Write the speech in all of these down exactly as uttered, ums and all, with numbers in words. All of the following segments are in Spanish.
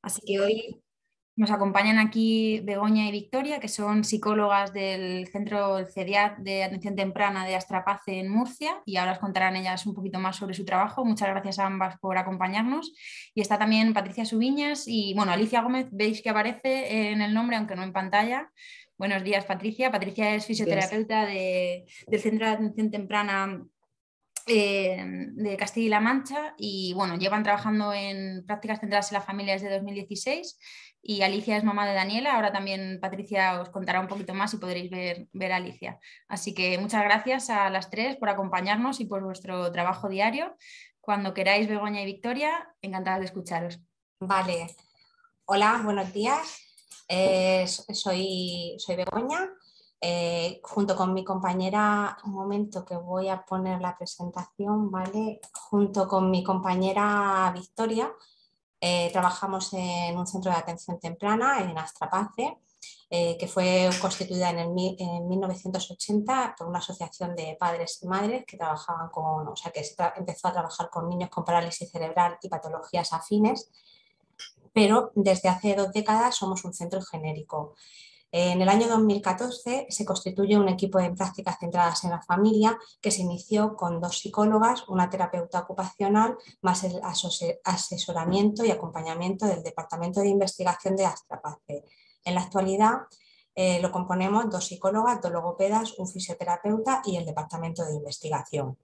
Así que hoy nos acompañan aquí Begoña y Victoria, que son psicólogas del Centro CEDIAT de Atención Temprana de Astrapace en Murcia, y ahora os contarán ellas un poquito más sobre su trabajo. Muchas gracias a ambas por acompañarnos. Y está también Patricia Subiñas y, bueno, Alicia Gómez, veis que aparece en el nombre, aunque no en pantalla. Buenos días, Patricia. Patricia es Días. fisioterapeuta de- del Centro de Atención Temprana eh, de Castilla-La Mancha y bueno, llevan trabajando en prácticas centradas en la familia desde dos mil dieciséis y Alicia es mamá de Daniela. Ahora también Patricia os contará un poquito más y podréis ver, ver a Alicia. Así que muchas gracias a las tres por acompañarnos y por vuestro trabajo diario. Cuando queráis, Begoña y Victoria, encantadas de escucharos. Vale. Hola, buenos días. Eh, soy, soy Begoña. Eh, junto con mi compañera, un momento que voy a poner la presentación, ¿vale? Junto con mi compañera Victoria, eh, trabajamos en un centro de atención temprana en Astrapace, eh, que fue constituida en, el, en mil novecientos ochenta por una asociación de padres y madres que trabajaban con, o sea, que empezó a trabajar con niños con parálisis cerebral y patologías afines, pero desde hace dos décadas somos un centro genérico. En el año dos mil catorce se constituye un equipo de prácticas centradas en la familia que se inició con dos psicólogas, una terapeuta ocupacional, más el asesoramiento y acompañamiento del Departamento de Investigación de Astrapace. En la actualidad eh, lo componemos dos psicólogas, dos logopedas, un fisioterapeuta y el Departamento de Investigación.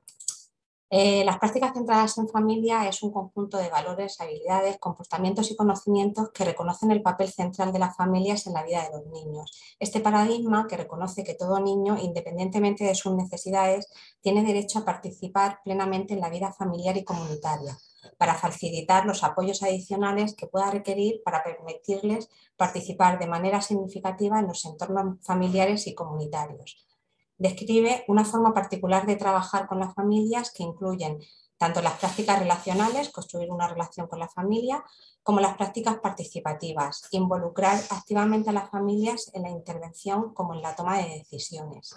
Eh, las prácticas centradas en familia es un conjunto de valores, habilidades, comportamientos y conocimientos que reconocen el papel central de las familias en la vida de los niños. Este paradigma, que reconoce que todo niño, independientemente de sus necesidades, tiene derecho a participar plenamente en la vida familiar y comunitaria, para facilitar los apoyos adicionales que pueda requerir para permitirles participar de manera significativa en los entornos familiares y comunitarios. Describe una forma particular de trabajar con las familias que incluyen tanto las prácticas relacionales, construir una relación con la familia, como las prácticas participativas, involucrar activamente a las familias en la intervención como en la toma de decisiones.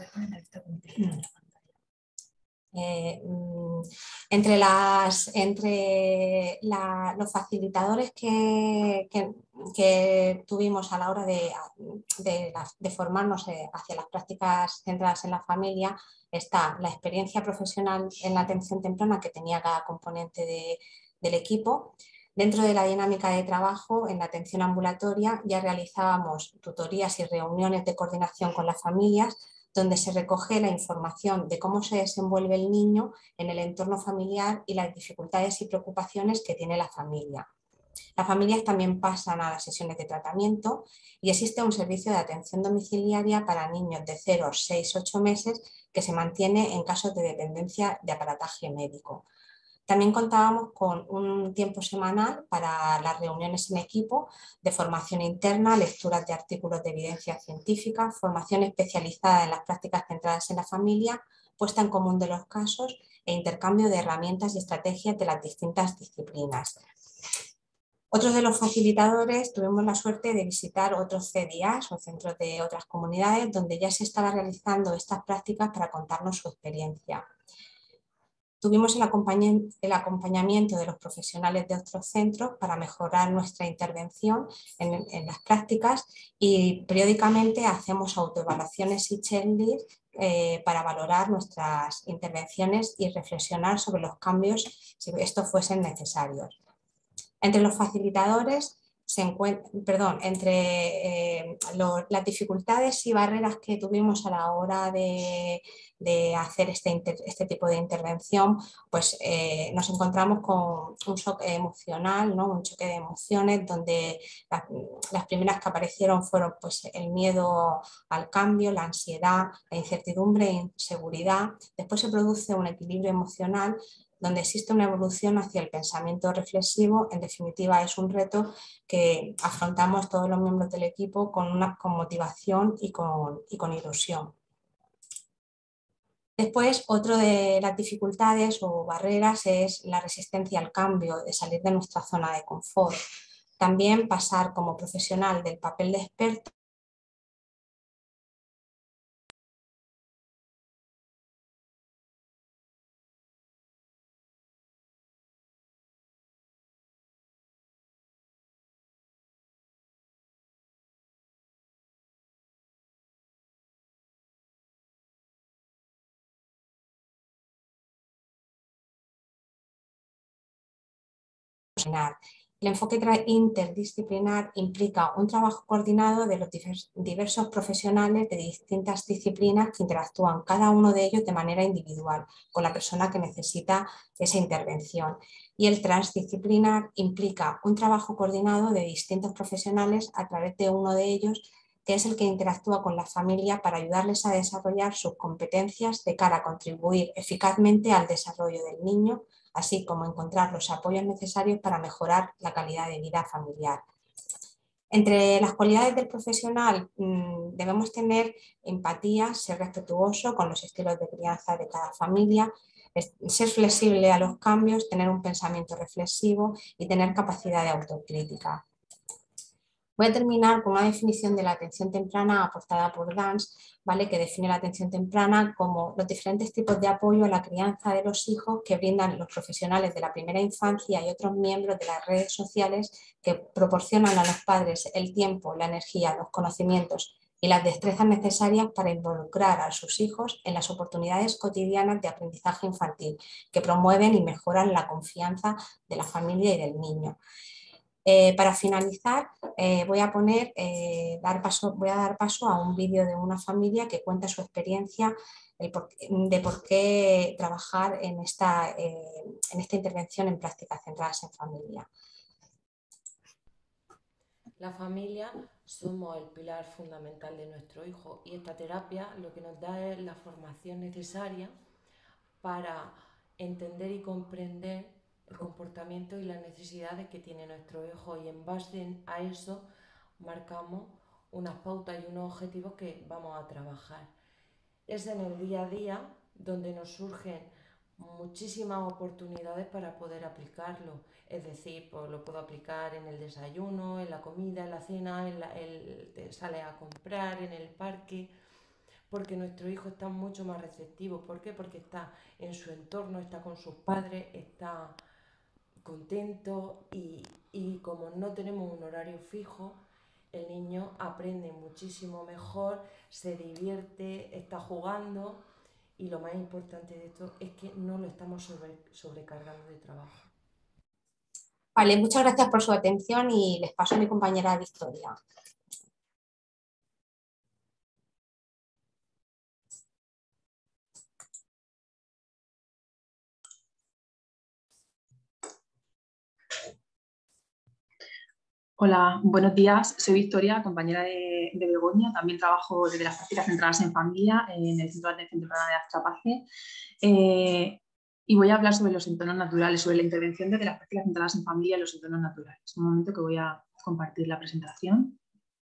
Eh, entre las, entre la, los facilitadores que, que, que, tuvimos a la hora de, de, de formarnos hacia las prácticas centradas en la familia está la experiencia profesional en la atención temprana que tenía cada componente de, del equipo. Dentro de la dinámica de trabajo, en la atención ambulatoria, ya realizábamos tutorías y reuniones de coordinación con las familias, donde se recoge la información de cómo se desenvuelve el niño en el entorno familiar y las dificultades y preocupaciones que tiene la familia. Las familias también pasan a las sesiones de tratamiento y existe un servicio de atención domiciliaria para niños de cero, seis, ocho meses que se mantiene en casos de dependencia de aparataje médico. También contábamos con un tiempo semanal para las reuniones en equipo de formación interna, lecturas de artículos de evidencia científica, formación especializada en las prácticas centradas en la familia, puesta en común de los casos e intercambio de herramientas y estrategias de las distintas disciplinas. Otros de los facilitadores tuvimos la suerte de visitar otros C D I As o centros de otras comunidades donde ya se estaba realizando estas prácticas para contarnos su experiencia. Tuvimos el acompañamiento de los profesionales de otros centros para mejorar nuestra intervención en, en las prácticas y periódicamente hacemos autoevaluaciones y checklists eh, para valorar nuestras intervenciones y reflexionar sobre los cambios si estos fuesen necesarios. Entre los facilitadores se encuentra, perdón, entre eh, lo, las dificultades y barreras que tuvimos a la hora de, de hacer este, inter, este tipo de intervención, pues eh, nos encontramos con un shock emocional, ¿no? Un choque de emociones donde la, las primeras que aparecieron fueron pues, el miedo al cambio, la ansiedad, la incertidumbre e inseguridad. Después se produce un equilibrio emocional donde existe una evolución hacia el pensamiento reflexivo. En definitiva, es un reto que afrontamos todos los miembros del equipo con, una, con motivación y con, y con ilusión. Después, otra de las dificultades o barreras es la resistencia al cambio, de salir de nuestra zona de confort. También pasar como profesional del papel de experto interdisciplinar. El enfoque interdisciplinar implica un trabajo coordinado de los diversos profesionales de distintas disciplinas que interactúan cada uno de ellos de manera individual con la persona que necesita esa intervención. Y el transdisciplinar implica un trabajo coordinado de distintos profesionales a través de uno de ellos, que es el que interactúa con la familia para ayudarles a desarrollar sus competencias de cara a contribuir eficazmente al desarrollo del niño, así como encontrar los apoyos necesarios para mejorar la calidad de vida familiar. Entre las cualidades del profesional mmm, debemos tener empatía, ser respetuoso con los estilos de crianza de cada familia, ser flexible a los cambios, tener un pensamiento reflexivo y tener capacidad de autocrítica. Voy a terminar con una definición de la atención temprana aportada por Dans, ¿vale? Que define la atención temprana como los diferentes tipos de apoyo a la crianza de los hijos que brindan los profesionales de la primera infancia y otros miembros de las redes sociales que proporcionan a los padres el tiempo, la energía, los conocimientos y las destrezas necesarias para involucrar a sus hijos en las oportunidades cotidianas de aprendizaje infantil que promueven y mejoran la confianza de la familia y del niño. Eh, para finalizar, eh, voy, a poner, eh, dar paso, voy a dar paso a un vídeo de una familia que cuenta su experiencia el por, de por qué trabajar en esta, eh, en esta intervención en prácticas centradas en familia. La familia somos el pilar fundamental de nuestro hijo y esta terapia lo que nos da es la formación necesaria para entender y comprender el comportamiento y las necesidades que tiene nuestro hijo y en base a eso marcamos unas pautas y unos objetivos que vamos a trabajar. Es en el día a día donde nos surgen muchísimas oportunidades para poder aplicarlo, es decir, pues lo puedo aplicar en el desayuno, en la comida, en la cena, en la, el, te sales a comprar, en el parque, porque nuestro hijo está mucho más receptivo. ¿Por qué? Porque está en su entorno, está con sus padres, está contento y, y como no tenemos un horario fijo, el niño aprende muchísimo mejor, se divierte, está jugando y lo más importante de esto es que no lo estamos sobre, sobrecargando de trabajo. Vale, muchas gracias por su atención y les paso a mi compañera Victoria. Hola, buenos días. Soy Victoria, compañera de, de Begoña. También trabajo desde las prácticas centradas en familia en el Centro de Atención Temprana de Astrapace. Eh, y voy a hablar sobre los entornos naturales, sobre la intervención desde las prácticas centradas en familia en los entornos naturales. Un momento que voy a compartir la presentación.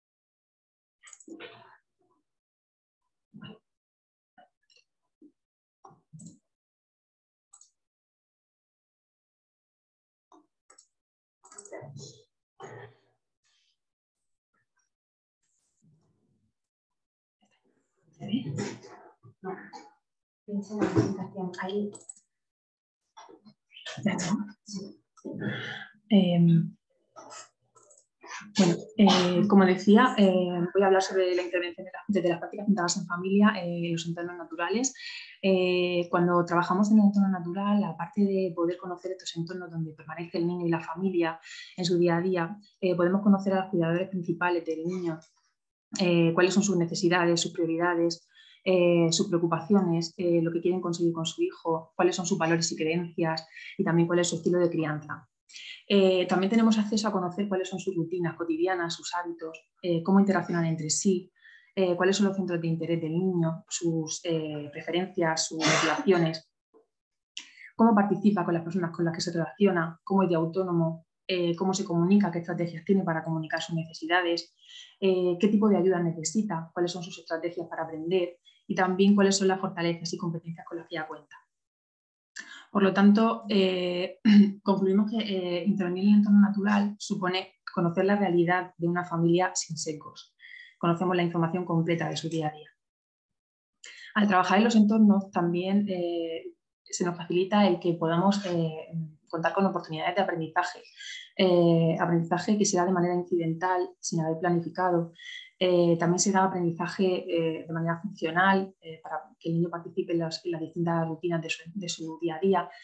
¿Se ve? No. Pincha la presentación. Ahí. Ya está. Eh, bueno, eh, como decía, eh, voy a hablar sobre la intervención de la, desde las prácticas centradas en familia eh, en los entornos naturales. Eh, cuando trabajamos en el entorno natural, aparte de poder conocer estos entornos donde permanece el niño y la familia en su día a día, eh, podemos conocer a los cuidadores principales del niño, eh, cuáles son sus necesidades, sus prioridades, eh, sus preocupaciones, eh, lo que quieren conseguir con su hijo, cuáles son sus valores y creencias y también cuál es su estilo de crianza. Eh, también tenemos acceso a conocer cuáles son sus rutinas cotidianas, sus hábitos, eh, cómo interaccionan entre sí, eh, cuáles son los centros de interés del niño, sus eh, preferencias, sus motivaciones, cómo participa con las personas con las que se relaciona, cómo es de autónomo, eh, cómo se comunica, qué estrategias tiene para comunicar sus necesidades, eh, qué tipo de ayuda necesita, cuáles son sus estrategias para aprender y también cuáles son las fortalezas y competencias con las que ella cuenta. Por lo tanto, eh, concluimos que eh, intervenir en el entorno natural supone conocer la realidad de una familia sin sesgos. Conocemos la información completa de su día a día. Al trabajar en los entornos también eh, se nos facilita el que podamos eh, contar con oportunidades de aprendizaje. Eh, aprendizaje que se da de manera incidental, sin haber planificado. Eh, también se da aprendizaje eh, de manera funcional eh, para que el niño participe en las, en las distintas rutinas de su, de su día a día.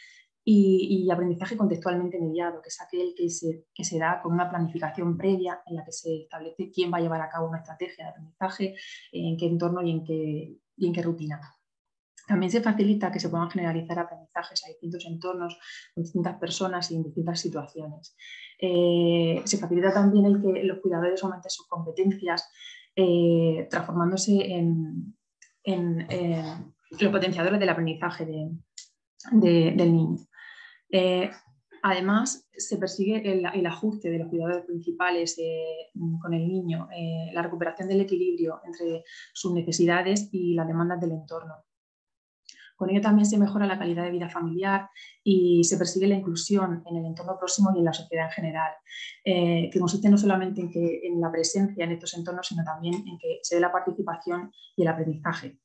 y, y aprendizaje contextualmente mediado, que es aquel que se, que se da con una planificación previa en la que se establece quién va a llevar a cabo una estrategia de aprendizaje, en qué entorno y en qué, y en qué rutina. También se facilita que se puedan generalizar aprendizajes a distintos entornos, con distintas personas y en distintas situaciones. Eh, se facilita también el que los cuidadores aumenten sus competencias, eh, transformándose en, en, en los potenciadores del aprendizaje de, de, del niño. Eh, además, se persigue el, el ajuste de los cuidadores principales eh, con el niño, eh, la recuperación del equilibrio entre sus necesidades y las demandas del entorno. Con ello también se mejora la calidad de vida familiar y se persigue la inclusión en el entorno próximo y en la sociedad en general, eh, que consiste no solamente en, que, en la presencia en estos entornos, sino también en que se dé la participación y el aprendizaje.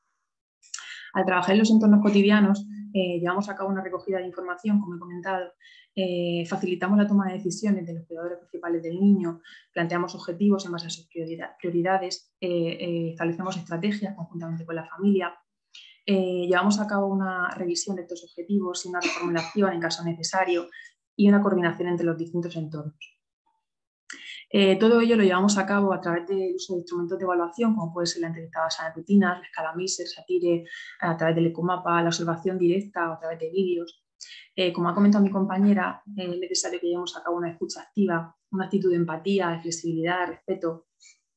Al trabajar en los entornos cotidianos, eh, llevamos a cabo una recogida de información, como he comentado, eh, facilitamos la toma de decisiones de los cuidadores principales del niño, planteamos objetivos en base a sus prioridades, eh, eh, establecemos estrategias conjuntamente con la familia, eh, llevamos a cabo una revisión de estos objetivos y una reformulación en caso necesario y una coordinación entre los distintos entornos. Eh, todo ello lo llevamos a cabo a través del uso de instrumentos de evaluación, como puede ser la entrevista basada en rutinas, la escala Miser, Satire, a través del ecomapa, la observación directa o a través de vídeos. Eh, como ha comentado mi compañera, eh, es necesario que llevemos a cabo una escucha activa, una actitud de empatía, de flexibilidad, de respeto.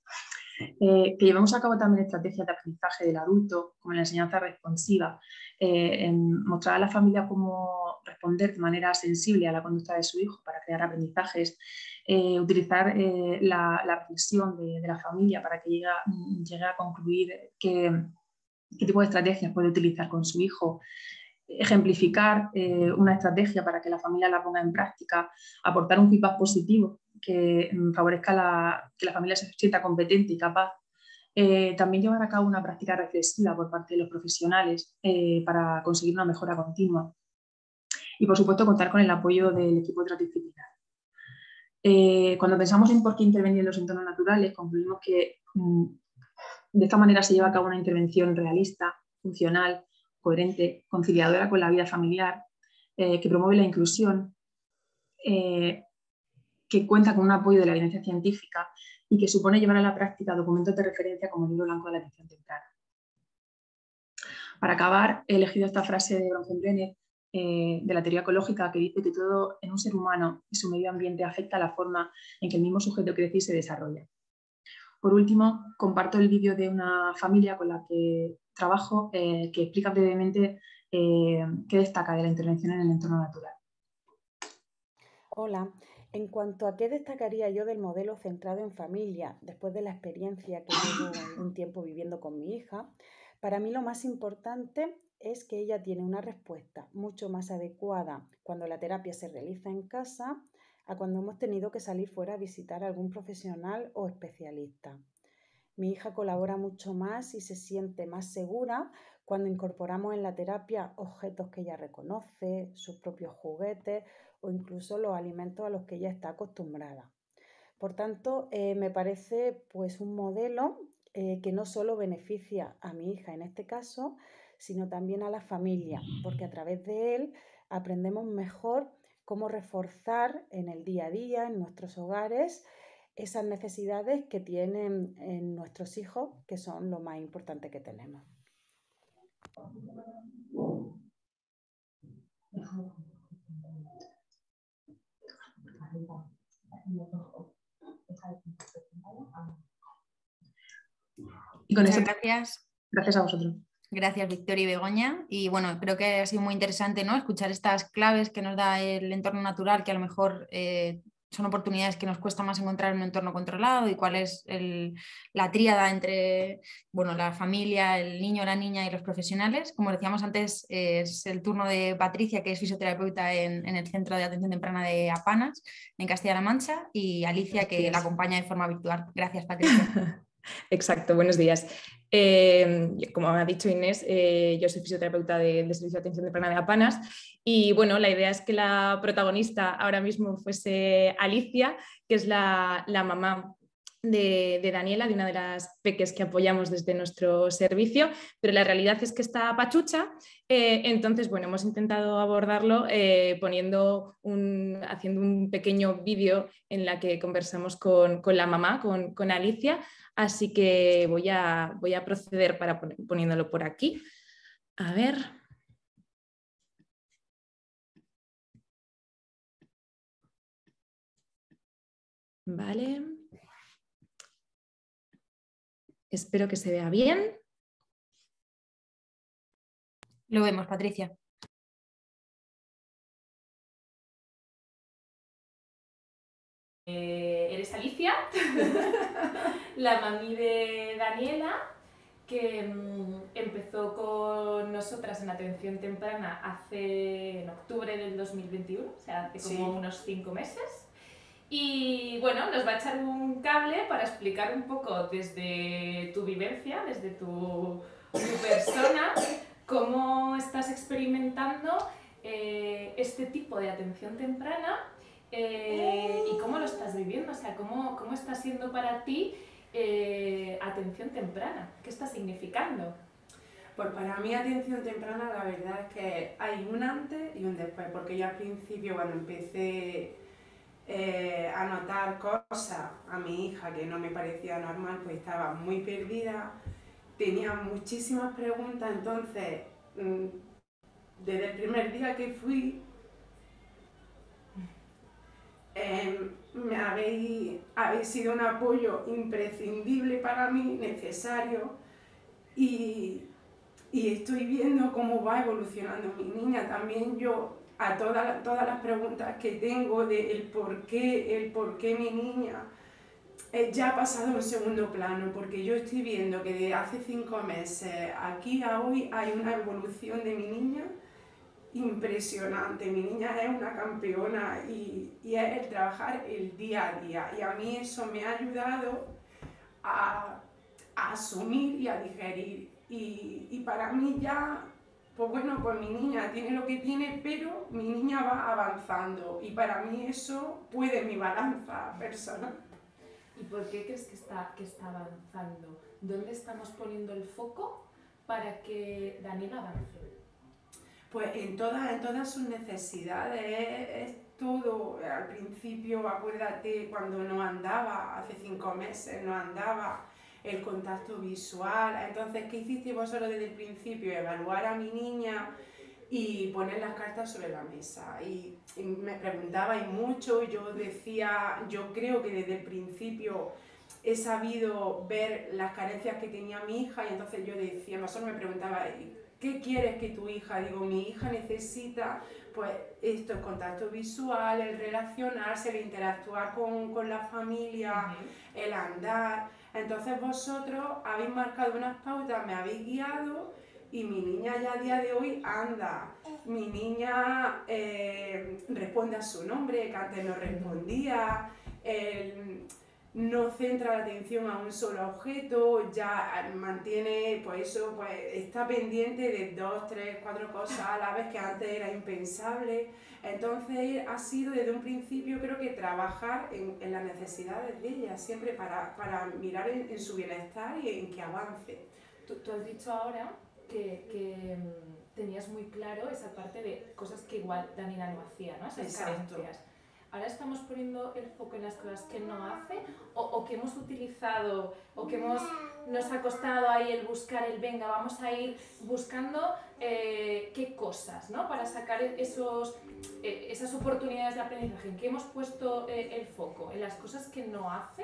Eh, que llevemos a cabo también estrategias de aprendizaje del adulto, como la enseñanza responsiva, eh, en mostrar a la familia cómo responder de manera sensible a la conducta de su hijo para crear aprendizajes, eh, utilizar eh, la, la reflexión de, de la familia para que llegue, llegue a concluir qué, qué tipo de estrategias puede utilizar con su hijo, ejemplificar eh, una estrategia para que la familia la ponga en práctica, aportar un feedback positivo que favorezca la, que la familia se sienta competente y capaz. Eh, también llevar a cabo una práctica reflexiva por parte de los profesionales eh, para conseguir una mejora continua. Y, por supuesto, contar con el apoyo del equipo transdisciplinar. Eh, cuando pensamos en por qué intervenir en los entornos naturales, concluimos que mmm, de esta manera se lleva a cabo una intervención realista, funcional, coherente, conciliadora con la vida familiar, eh, que promueve la inclusión, eh, que cuenta con un apoyo de la evidencia científica y que supone llevar a la práctica documentos de referencia como el libro blanco de la atención temprana. Para acabar, he elegido esta frase de Bronfenbrenner eh, de la teoría ecológica que dice que todo en un ser humano y su medio ambiente afecta a la forma en que el mismo sujeto crece y se desarrolla. Por último, comparto el vídeo de una familia con la que trabajo eh, que explica brevemente eh, qué destaca de la intervención en el entorno natural. Hola, en cuanto a qué destacaría yo del modelo centrado en familia, después de la experiencia que llevo un tiempo viviendo con mi hija, para mí lo más importante es que ella tiene una respuesta mucho más adecuada cuando la terapia se realiza en casa a cuando hemos tenido que salir fuera a visitar a algún profesional o especialista. Mi hija colabora mucho más y se siente más segura cuando incorporamos en la terapia objetos que ella reconoce, sus propios juguetes o incluso los alimentos a los que ella está acostumbrada. Por tanto, eh, me parece pues, un modelo eh, que no solo beneficia a mi hija en este caso, sino también a la familia, porque a través de él aprendemos mejor cómo reforzar en el día a día, en nuestros hogares, esas necesidades que tienen en nuestros hijos, que son lo más importante que tenemos. Y con Muchas eso, gracias. Gracias a vosotros. Gracias, Victoria y Begoña. Y bueno, creo que ha sido muy interesante, ¿no?, escuchar estas claves que nos da el entorno natural, que a lo mejor eh, son oportunidades que nos cuesta más encontrar en un entorno controlado, y cuál es el, la tríada entre, bueno, la familia, el niño, la niña y los profesionales. Como decíamos antes, eh, es el turno de Patricia, que es fisioterapeuta en, en el Centro de Atención Temprana de Apanas, en Castilla-La Mancha, y Alicia, que la acompaña de forma virtual. Gracias, Patricia. Exacto, buenos días. Eh, como ha dicho Inés, eh, yo soy fisioterapeuta del de Servicio de Atención Temprana de Apanas, y bueno, la idea es que la protagonista ahora mismo fuese Alicia, que es la, la mamá de, de Daniela, de una de las peques que apoyamos desde nuestro servicio, pero la realidad es que está pachucha, eh, entonces bueno, hemos intentado abordarlo eh, poniendo un, haciendo un pequeño vídeo en la que conversamos con, con la mamá, con, con Alicia, así que voy a, voy a proceder para pon, poniéndolo por aquí. A ver. Vale. Espero que se vea bien. Lo vemos, Patricia. Eh, ¿Eres Alicia? La mami de Daniela, que mmm, empezó con nosotras en atención temprana hace en octubre del dos mil veintiuno, o sea, hace como sí. unos cinco meses. Y bueno, nos va a echar un cable para explicar un poco desde tu vivencia, desde tu, tu persona, cómo estás experimentando eh, este tipo de atención temprana eh, y cómo lo estás viviendo, o sea, cómo, cómo está siendo para ti eh, atención temprana, qué está significando. Pues para mí atención temprana la verdad es que hay un antes y un después, porque yo al principio cuando empecé Eh, a notar cosas a mi hija que no me parecía normal, pues estaba muy perdida, tenía muchísimas preguntas, entonces desde el primer día que fui eh, me habéis, habéis sido un apoyo imprescindible para mí, necesario, y, y estoy viendo cómo va evolucionando mi niña. También yo a todas, todas las preguntas que tengo de el por qué, el por qué mi niña eh, ya ha pasado a un segundo plano, porque yo estoy viendo que de hace cinco meses aquí a hoy hay una evolución de mi niña impresionante. Mi niña es una campeona y, y es el trabajar el día a día, y a mí eso me ha ayudado a, a asumir y a digerir, y, y para mí ya, pues bueno, pues mi niña tiene lo que tiene, pero mi niña va avanzando, y para mí eso puede mi balanza personal. ¿Y por qué crees que está, que está avanzando? ¿Dónde estamos poniendo el foco para que Daniela avance? Pues en todas, en todas sus necesidades, es, es todo. Al principio, acuérdate, cuando no andaba, hace cinco meses no andaba, el contacto visual. Entonces, ¿qué hiciste vosotros desde el principio? Evaluar a mi niña y poner las cartas sobre la mesa. Y, y me preguntabais mucho, y yo decía, yo creo que desde el principio he sabido ver las carencias que tenía mi hija, y entonces yo decía, vosotros me preguntabais, ¿qué quieres que tu hija? Digo, mi hija necesita pues esto, el contacto visual, el relacionarse, el interactuar con, con la familia, uh-huh. el andar. Entonces vosotros habéis marcado unas pautas, me habéis guiado, y mi niña ya a día de hoy anda. Mi niña eh, responde a su nombre, que antes no respondía, el, no centra la atención a un solo objeto, ya mantiene, pues eso, pues está pendiente de dos, tres, cuatro cosas a la vez, que antes era impensable. Entonces ha sido desde un principio, creo que trabajar en, en las necesidades de ella, siempre para, para mirar en, en su bienestar y en que avance. Tú, tú has dicho ahora que, que um, tenías muy claro esa parte de cosas que igual Daniela no hacía, ¿no? Esas Exacto. carencias. Ahora estamos poniendo el foco en las cosas que no hace, o, o que hemos utilizado, o que hemos, nos ha costado ahí el buscar el venga, vamos a ir buscando eh, qué cosas, ¿no? Para sacar esos, eh, esas oportunidades de aprendizaje. ¿En qué hemos puesto eh, el foco? ¿En las cosas que no hace?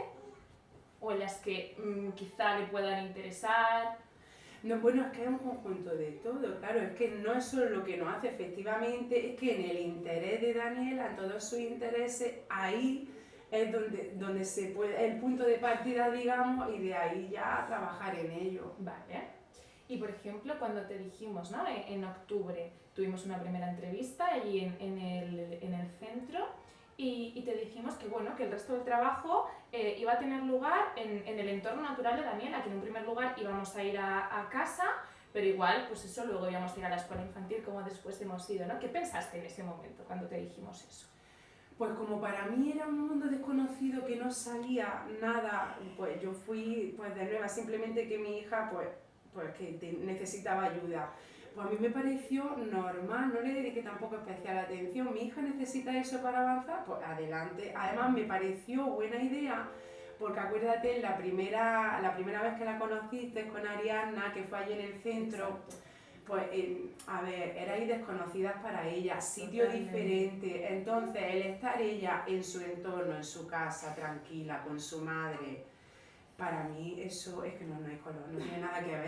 ¿O en las que mmm, quizá le puedan interesar? No, bueno, es que es un conjunto de todo, claro, es que no es solo lo que nos hace, efectivamente, es que en el interés de Daniela, en todos sus intereses, ahí es donde, donde se puede, el punto de partida, digamos, y de ahí ya trabajar en ello. Vale. Y por ejemplo, cuando te dijimos, ¿no? En, en octubre tuvimos una primera entrevista allí en, en, el, en el centro, y, y te dijimos que, bueno, que el resto del trabajo eh, iba a tener lugar en, en el entorno natural de Daniela, que en un primer lugar íbamos a ir a, a casa, pero igual, pues eso, luego íbamos a ir a la escuela infantil como después hemos ido, ¿no? ¿Qué pensaste en ese momento cuando te dijimos eso? Pues como para mí era un mundo desconocido que no salía nada, pues yo fui pues de nueva, simplemente que mi hija pues, pues que te- necesitaba ayuda. Pues a mí me pareció normal, no le dediqué tampoco especial atención. Mi hija necesita eso para avanzar, pues adelante. Además me pareció buena idea, porque acuérdate, la primera, la primera vez que la conociste con Ariadna, que fue allí en el centro, Exacto. pues, eh, a ver, erais desconocidas para ella, sitio Totalmente. diferente. Entonces, el estar ella en su entorno, en su casa, tranquila, con su madre, para mí eso es que no, no hay color, no tiene nada que ver.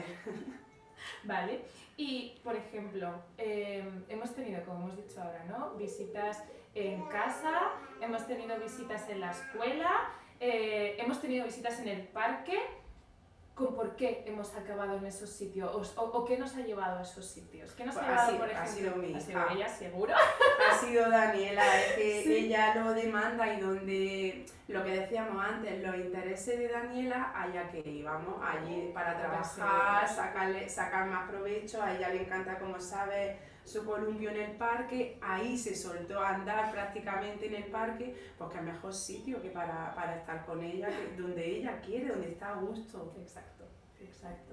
Vale, y por ejemplo, eh, hemos tenido, como hemos dicho ahora, ¿no? Visitas en casa, hemos tenido visitas en la escuela, eh, hemos tenido visitas en el parque. ¿Con por qué hemos acabado en esos sitios? O, o qué nos ha llevado a esos sitios? ¿Qué nos Pues ha ha llevado, sido- por ha ejemplo? sido mi Ha sido hija. ella, seguro. Ha sido Daniela, es que Sí. ella lo demanda y donde, lo que decíamos antes, los intereses de Daniela, allá que íbamos, allí para trabajar, sacarle, sacar más provecho, a ella le encanta, como sabes, su columpio en el parque, ahí se soltó a andar prácticamente en el parque, porque es el mejor sitio que para, para estar con ella, que- donde ella quiere, donde está a gusto. Exacto, exacto.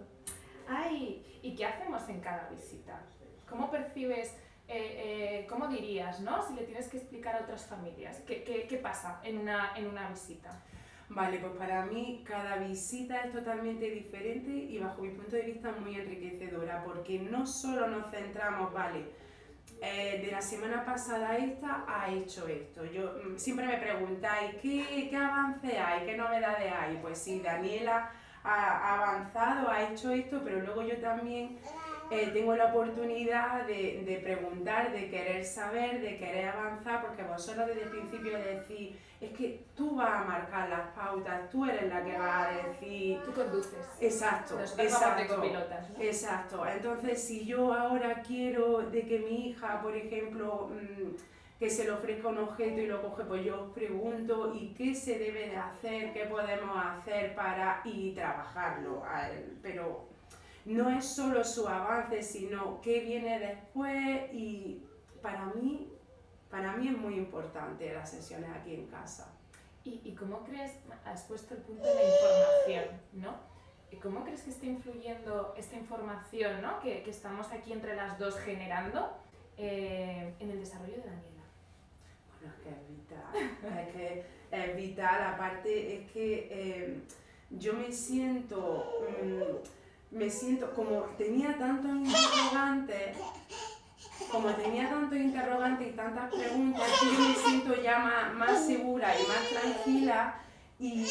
Ay, ¿y qué hacemos en cada visita? ¿Cómo percibes, eh, eh, cómo dirías, ¿no? Si le tienes que explicar a otras familias, ¿qué, qué, qué pasa en una, en una visita? Vale, pues para mí cada visita es totalmente diferente y bajo mi punto de vista muy enriquecedora, porque no solo nos centramos, vale, eh, de la semana pasada a esta ha hecho esto. Yo mm, siempre me preguntáis, ¿qué, qué avance hay? ¿Qué novedades hay? Pues sí, Daniela ha, ha avanzado, ha hecho esto, pero luego yo también eh, tengo la oportunidad de, de preguntar, de querer saber, de querer avanzar, porque vosotros desde el principio decís, es que tú vas a marcar las pautas, tú eres la que va a decir... Tú conduces. Exacto, Nosotros vamos de exacto. copilotas, ¿no? Exacto, entonces si yo ahora quiero de que mi hija, por ejemplo, mmm, que se le ofrezca un objeto y lo coge, pues yo os pregunto, ¿y qué se debe de hacer? ¿Qué podemos hacer para y trabajarlo? A él? Pero no es solo su avance, sino qué viene después y para mí, para mí es muy importante las sesiones aquí en casa. ¿Y, ¿Y cómo crees, has puesto el punto de la información, ¿no? ¿Y cómo crees que está influyendo esta información, ¿no? que, que estamos aquí entre las dos generando eh, en el desarrollo de Daniela? Bueno, es que es vital, es que es vital, aparte es que eh, yo me siento, mmm, me siento, como tenía tantos interrogantes, como tenía tantos interrogantes y tantas preguntas, que yo me siento ya más, más segura y más tranquila y,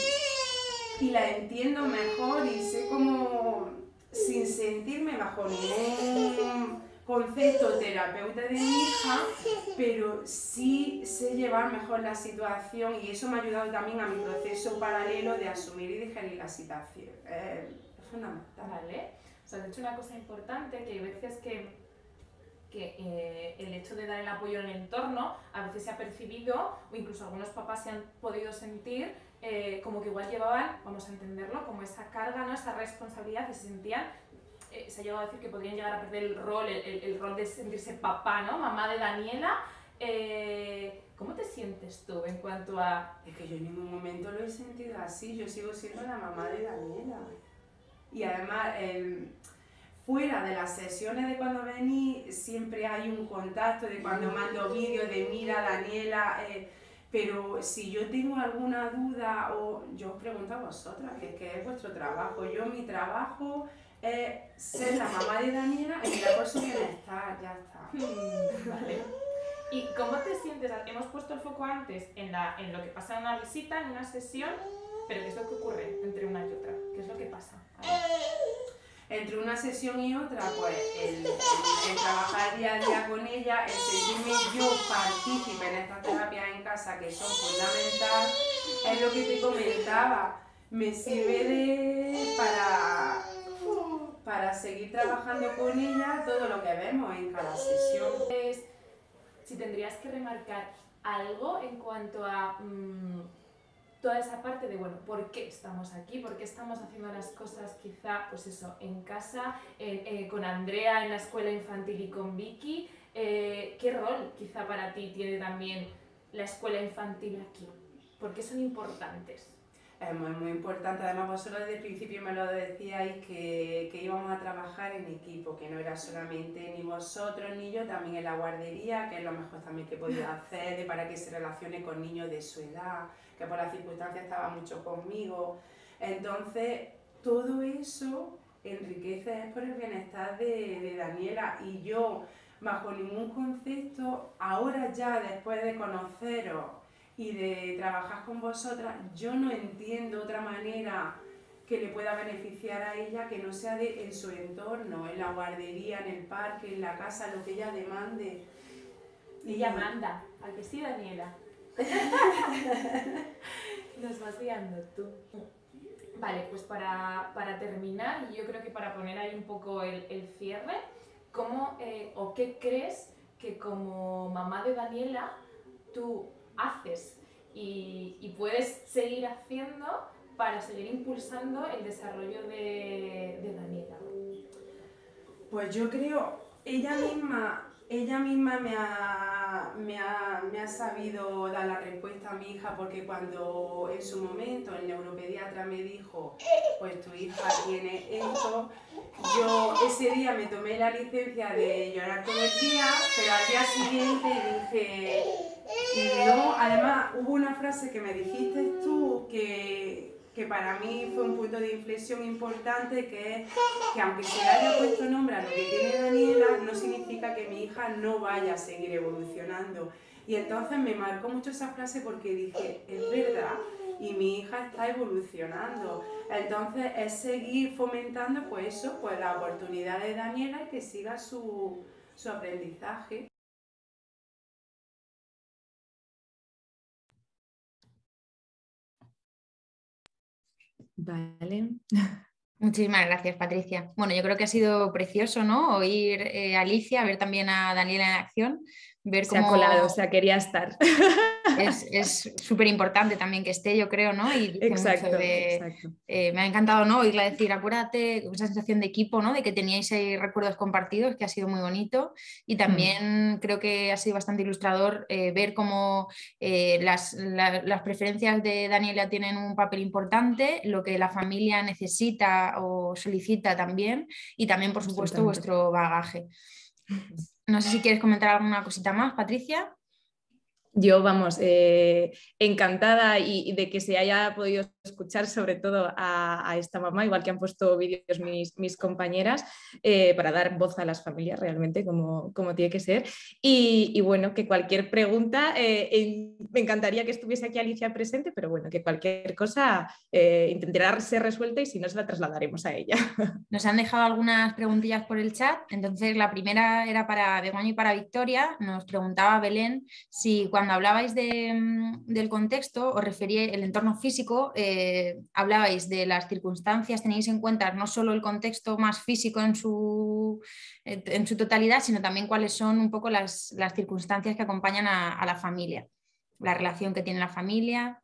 y la entiendo mejor y sé como, sin sentirme bajo ningún concepto terapeuta de mi hija, pero sí sé llevar mejor la situación y eso me ha ayudado también a mi proceso paralelo de asumir y digerir la situación. Eh, es fundamental. Vale. O sea, has dicho una cosa importante, que hay veces que, que eh, el hecho de dar el apoyo en el entorno a veces se ha percibido, o incluso algunos papás se han podido sentir eh, como que igual llevaban, vamos a entenderlo, como esa carga, ¿no? Esa responsabilidad y se sentían, eh, se ha llegado a decir que podrían llegar a perder el rol, el, el, el rol de sentirse papá, ¿no? Mamá de Daniela. Eh, ¿Cómo te sientes tú en cuanto a...? Es que yo en ningún momento lo he sentido así, yo sigo siendo la mamá de Daniela. Y además, eh, fuera de las sesiones de cuando vení, siempre hay un contacto de cuando mando vídeos de mira Daniela, eh, pero si yo tengo alguna duda, o yo os pregunto a vosotras, que, que es vuestro trabajo. Yo mi trabajo es ser la mamá de Daniela y mirar por su bienestar, ya está. Vale. ¿Y cómo te sientes? Hemos puesto el foco antes en, la, en lo que pasa en una visita, en una sesión, pero ¿qué es lo que ocurre entre una y otra? ¿Qué es lo que pasa? Entre una sesión y otra, pues el, el, el trabajar día a día con ella, el sentirme yo partícipe en estas terapias en casa que son fundamentales, es lo que te comentaba, me sirve de, para, para seguir trabajando con ella todo lo que vemos en cada sesión. Si tendrías que remarcar algo en cuanto a mmm, toda esa parte de, bueno, ¿por qué estamos aquí? ¿Por qué estamos haciendo las cosas quizá, pues eso, en casa, eh, eh, con Andrea en la escuela infantil y con Vicky? Eh, ¿Qué rol quizá para ti tiene también la escuela infantil aquí? ¿Por qué son importantes? Es muy, muy importante. Además, vosotros desde el principio me lo decíais que, que íbamos a trabajar en equipo, que no era solamente ni vosotros ni yo, también en la guardería, que es lo mejor también que podía hacer de, para que se relacione con niños de su edad, que por las circunstancias estaba mucho conmigo. Entonces, todo eso enriquece es por el bienestar de, de Daniela, y yo, bajo ningún concepto, ahora ya después de conoceros y de trabajar con vosotras, yo no entiendo otra manera que le pueda beneficiar a ella que no sea de, en su entorno, en la guardería, en el parque, en la casa, lo que ella demande. Y ella manda, ¿a que sí, Daniela? Nos vas guiando tú. Vale, pues para, para terminar, y yo creo que para poner ahí un poco el, el cierre, ¿cómo eh, o qué crees que como mamá de Daniela tú haces y, y puedes seguir haciendo para seguir impulsando el desarrollo de, de Daniela? Pues yo creo, ella misma, ella misma me ha, me, ha, me ha sabido dar la respuesta a mi hija, porque cuando en su momento el neuropediatra me dijo, pues tu hija tiene esto, yo ese día me tomé la licencia de llorar todo el día, pero al día siguiente dije, no, además hubo una frase que me dijiste tú que, que para mí fue un punto de inflexión importante, que es que aunque se le haya puesto nombre a lo que tiene Daniela, no significa que mi hija no vaya a seguir evolucionando. Y entonces me marcó mucho esa frase, porque dije, es verdad, y mi hija está evolucionando. Entonces es seguir fomentando pues eso, pues la oportunidad de Daniela y que siga su, su aprendizaje. Vale. Muchísimas gracias, Patricia. Bueno, yo creo que ha sido precioso, ¿no? Oír eh, a Alicia, ver también a Daniela en acción, ver Se cómo... ha colado, o sea, quería estar. Es súper importante también que esté, yo creo, ¿no? Y dice Exacto, mucho de... exacto. Eh, me ha encantado, ¿no? Oírla decir, acuérdate, esa sensación de equipo, ¿no? De que teníais ahí recuerdos compartidos, que ha sido muy bonito. Y también mm. creo que ha sido bastante ilustrador eh, ver cómo eh, las, la, las preferencias de Daniela tienen un papel importante, lo que la familia necesita o solicita también, y también, por supuesto, vuestro bagaje. No sé si quieres comentar alguna cosita más, Patricia. Yo, vamos, eh, encantada y, y de que se haya podido escuchar sobre todo a, a esta mamá, igual que han puesto vídeos mis, mis compañeras, eh, para dar voz a las familias realmente como, como tiene que ser. Y, y bueno, que cualquier pregunta, eh, en, me encantaría que estuviese aquí Alicia presente, pero bueno, que cualquier cosa eh, intentará ser resuelta, y si no, se la trasladaremos a ella. Nos han dejado algunas preguntillas por el chat. Entonces, la primera era para Begoña y para Victoria. Nos preguntaba Belén si cuando hablabais de, del contexto, os referíais el entorno físico, eh, hablabais de las circunstancias, tenéis en cuenta no solo el contexto más físico en su, en su totalidad, sino también cuáles son un poco las, las circunstancias que acompañan a, a la familia, la relación que tiene la familia.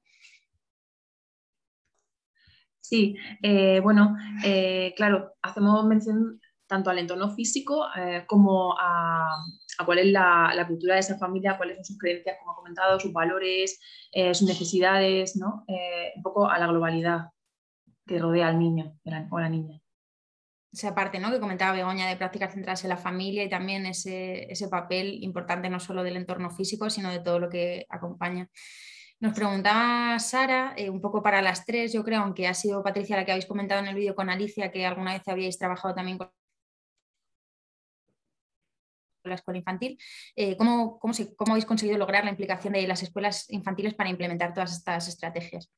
Sí, eh, bueno, eh, claro, hacemos mención tanto al entorno físico eh, como a, a cuál es la, la cultura de esa familia, cuáles son sus creencias, como he comentado, sus valores, eh, sus necesidades, ¿no? Eh, un poco a la globalidad que rodea al niño o a la niña. Esa parte, ¿no?, que comentaba Begoña, de prácticas centradas en la familia, y también ese, ese papel importante no solo del entorno físico, sino de todo lo que acompaña. Nos preguntaba Sara, eh, un poco para las tres, yo creo, aunque ha sido Patricia la que habéis comentado en el vídeo con Alicia, que alguna vez habíais trabajado también con la escuela infantil, eh, ¿cómo, cómo, se, ¿cómo habéis conseguido lograr la implicación de las escuelas infantiles para implementar todas estas estrategias?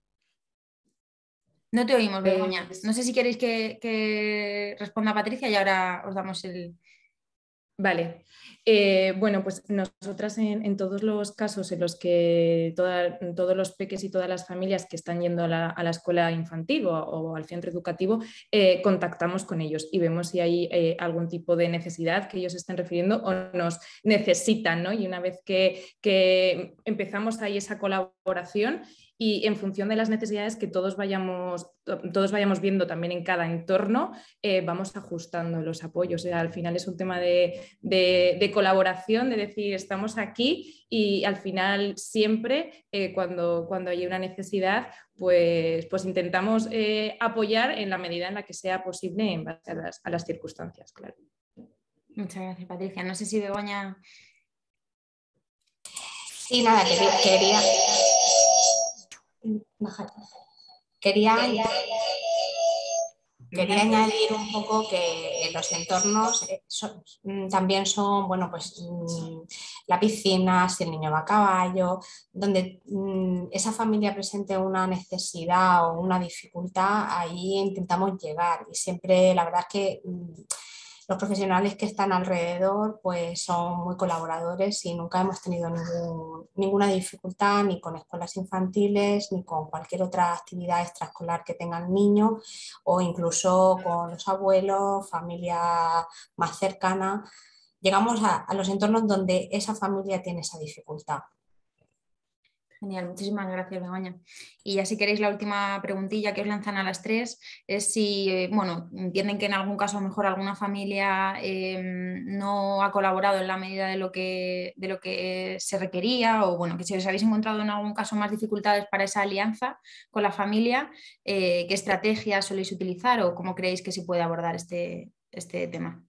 No te oímos, Begoña. No sé si queréis que, que responda Patricia y ahora os damos el... Vale, eh, bueno, pues nosotras en, en todos los casos en los que toda, todos los peques y todas las familias que están yendo a la, a la escuela infantil o, o al centro educativo, eh, contactamos con ellos y vemos si hay eh, algún tipo de necesidad que ellos estén refiriendo o nos necesitan, ¿no? Y una vez que, que empezamos ahí esa colaboración, y en función de las necesidades que todos vayamos, todos vayamos viendo también en cada entorno, eh, vamos ajustando los apoyos. O sea, al final es un tema de, de, de colaboración, de decir, estamos aquí y al final siempre eh, cuando, cuando hay una necesidad, pues, pues intentamos eh, apoyar en la medida en la que sea posible en base a las, a las circunstancias, claro. Muchas gracias, Patricia. No sé si Begoña... Sí, nada, quería... quería... Quería, quería añadir un poco que los entornos son, también son, bueno, pues la piscina, si el niño va a caballo, donde esa familia presente una necesidad o una dificultad, ahí intentamos llegar y siempre la verdad es que los profesionales que están alrededor pues son muy colaboradores y nunca hemos tenido ningún, ninguna dificultad ni con escuelas infantiles ni con cualquier otra actividad extraescolar que tengan niños o incluso con los abuelos, familia más cercana. Llegamos a, a los entornos donde esa familia tiene esa dificultad. Genial, muchísimas gracias, Begoña. Y ya si queréis la última preguntilla que os lanzan a las tres es si, bueno, entienden que en algún caso a lo mejor alguna familia eh, no ha colaborado en la medida de lo, que, de lo que se requería o bueno, que si os habéis encontrado en algún caso más dificultades para esa alianza con la familia, eh, ¿qué estrategias soléis utilizar o cómo creéis que se puede abordar este, este tema?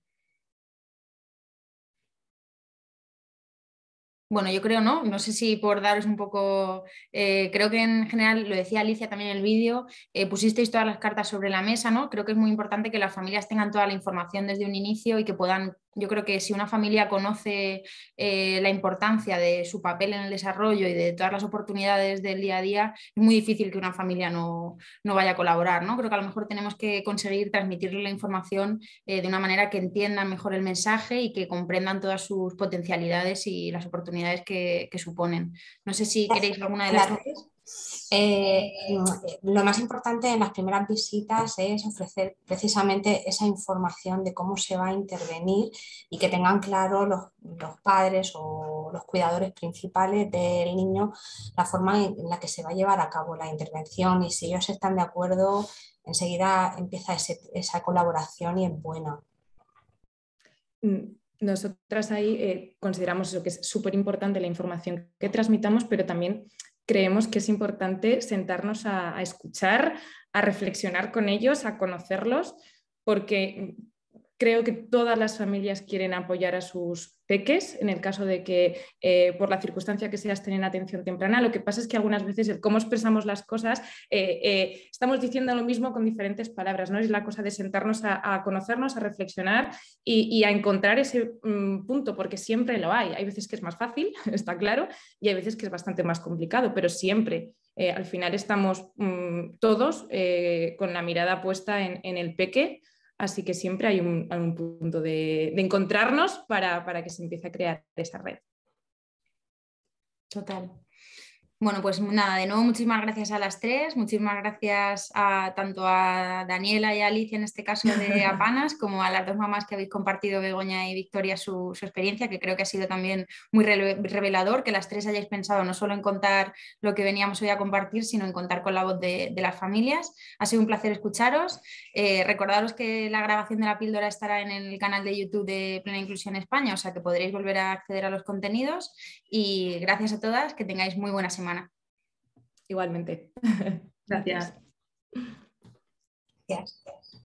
Bueno, yo creo, ¿no? No sé si por daros un poco, eh, creo que en general, lo decía Alicia también en el vídeo, eh, pusisteis todas las cartas sobre la mesa, ¿no? Creo que es muy importante que las familias tengan toda la información desde un inicio y que puedan, yo creo que si una familia conoce eh, la importancia de su papel en el desarrollo y de todas las oportunidades del día a día, es muy difícil que una familia no, no vaya a colaborar, ¿no? Creo que a lo mejor tenemos que conseguir transmitirle la información eh, de una manera que entiendan mejor el mensaje y que comprendan todas sus potencialidades y las oportunidades Que, que suponen. No sé si queréis alguna de las claro. tres. Eh, lo más importante en las primeras visitas es ofrecer precisamente esa información de cómo se va a intervenir y que tengan claro los, los padres o los cuidadores principales del niño la forma en la que se va a llevar a cabo la intervención y si ellos están de acuerdo enseguida empieza ese, esa colaboración y es buena. Nosotras ahí eh, consideramos eso, que es súper importante la información que transmitamos, pero también creemos que es importante sentarnos a, a escuchar, a reflexionar con ellos, a conocerlos, porque creo que todas las familias quieren apoyar a sus peques, en el caso de que eh, por la circunstancia que sea estén en atención temprana. Lo que pasa es que algunas veces el cómo expresamos las cosas, eh, eh, estamos diciendo lo mismo con diferentes palabras, ¿no? Es la cosa de sentarnos a, a conocernos, a reflexionar y, y a encontrar ese um, punto, porque siempre lo hay. Hay veces que es más fácil, está claro, y hay veces que es bastante más complicado, pero siempre eh, al final estamos um, todos eh, con la mirada puesta en, en el peque. Así que siempre hay un, un punto de, de encontrarnos para, para que se empiece a crear esa red. Total. Bueno, pues nada, de nuevo muchísimas gracias a las tres, muchísimas gracias a, tanto a Daniela y a Alicia en este caso de Apanas, como a las dos mamás que habéis compartido, Begoña y Victoria, su, su experiencia, que creo que ha sido también muy revelador, que las tres hayáis pensado no solo en contar lo que veníamos hoy a compartir, sino en contar con la voz de, de las familias. Ha sido un placer escucharos. Eh, recordaros que la grabación de la píldora estará en el canal de YouTube de Plena Inclusión España, o sea que podréis volver a acceder a los contenidos y gracias a todas, que tengáis muy buena semana. Igualmente. Gracias. Gracias.